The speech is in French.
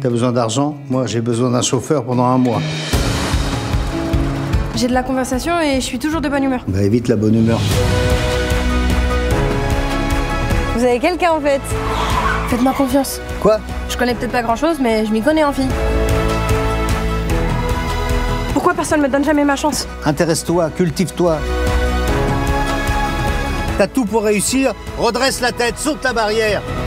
T'as besoin d'argent? Moi, j'ai besoin d'un chauffeur pendant 1 mois. J'ai de la conversation et je suis toujours de bonne humeur. Bah évite la bonne humeur. Vous avez quelqu'un en fait? Faites-moi confiance. Quoi? Je connais peut-être pas grand-chose, mais je m'y connais en fille. Pourquoi personne me donne jamais ma chance? Intéresse-toi, cultive-toi. T'as tout pour réussir, redresse la tête, saute la barrière.